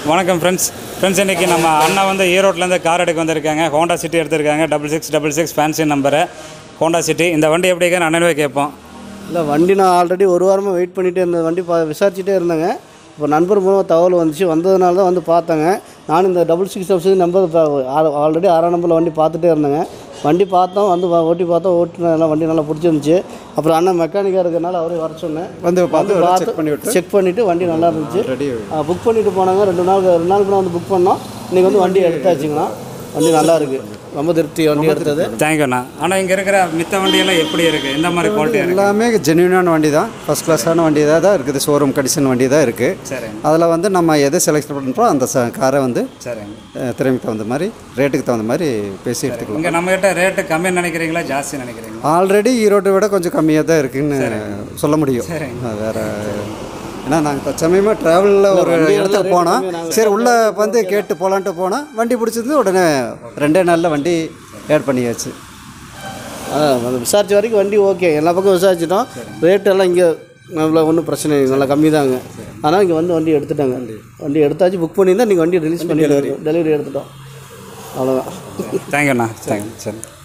வணக்கம் ஃப்ரெண்ட்ஸ் இன்றைக்கி நம்ம அண்ணா வந்து ஈரோட்டிலேருந்து கார் எடுக்க வந்திருக்காங்க. ஹோண்டா சிட்டி எடுத்திருக்காங்க. 6666 ஃபேன்சி நம்பரு ஹோண்டா சிட்டி. இந்த வண்டி எப்படி இருக்குன்னு அண்ணனவே கேட்போம். இல்லை, வண்டி நான் ஆல்ரெடி ஒரு வாரமாக வெயிட் பண்ணிகிட்டே இருந்தேன். வண்டி விசாரிச்சுட்டே இருந்தேங்க. இப்போ நண்பர் மூலமாக தகவல் வந்துச்சு. வந்ததுனால தான் வந்து பார்த்தேங்க. நானும் இந்த 6666 நம்பர் ஆல்ரெடி 6 நம்பரில் வண்டி பார்த்துட்டே இருந்தேங்க. வண்டி பார்த்தோம், வந்து ஓட்டி பார்த்தோம், ஓட்டினதெல்லாம் வண்டி நல்லா பிடிச்சிருந்துச்சி. அப்புறம் அண்ணன் மெக்கானிக்காக இருக்கிறனால அவரே வர சொன்னேன். வந்து பார்த்து செக் பண்ணிவிட்டு வண்டி நல்லா இருந்துச்சு. புக் பண்ணிவிட்டு போனாங்க. 2 நாளுக்கு நான் வந்து புக் பண்ணோம். இன்றைக்கி வந்து வண்டி எடுத்தாச்சுங்கண்ணா. வண்டி நல்லா இருக்குது, ரொம்ப திருப்தி வண்டி எடுத்தது. தேங்க்யூண்ணா. ஆனால் இங்கே இருக்கிற மித்த வண்டியெல்லாம் எப்படி இருக்குது, எந்த மாதிரி குவாலிட்டி? எல்லாமே ஜென்யூனான வண்டி தான், ஃபஸ்ட் கிளாஸான வண்டி தான் இருக்குது. ஷோரூம் கண்டிஷன் வண்டி தான் இருக்குது. சரி, அதில் வந்து நம்ம எதை செலக்ட் பண்ணுறோம் அந்த காரை வந்து சரி திறமைக்கு தகுந்த மாதிரி, ரேட்டுக்கு தகுந்த மாதிரி பேசி எடுத்துக்கலாம். இங்கே நம்மகிட்ட ரேட்டு கம்மியாக நினைக்கிறீங்களா, ஜாஸ்தி நினைக்கிறீங்களா? ஆல்ரெடி ஈரோட்டை விட கொஞ்சம் கம்மியாக தான் இருக்குதுன்னு சொல்ல முடியும். வேறு ஏன்னா நாங்கள் தற்சமயமாக ட்ராவலில் ஒரு இடத்துக்கு போனோம். சரி, உள்ளே வந்து கேட்டு போகலான்ட்டு போனால் வண்டி பிடிச்சிருந்து உடனே 2 நாளில் வண்டி ஏட் பண்ணியாச்சு. விசாரித்த வரைக்கும் வண்டி ஓகே, எல்லா பக்கம் விசாரிச்சிட்டோம். ரேட்டெல்லாம் இங்கே நல்லா ஒன்றும் பிரச்சனை இல்லை, நல்லா கம்மி தாங்க. ஆனால் இங்கே வந்து வண்டி எடுத்துட்டாங்க. வண்டி எடுத்தாச்சு, புக் பண்ணியிருந்தால் நீங்கள் வண்டி ரிலீஸ் பண்ணி டெலிவரி எடுத்துட்டோம். அவ்வளோதான். தேங்க்யூண்ணா. தேங்க்யூ. சரி.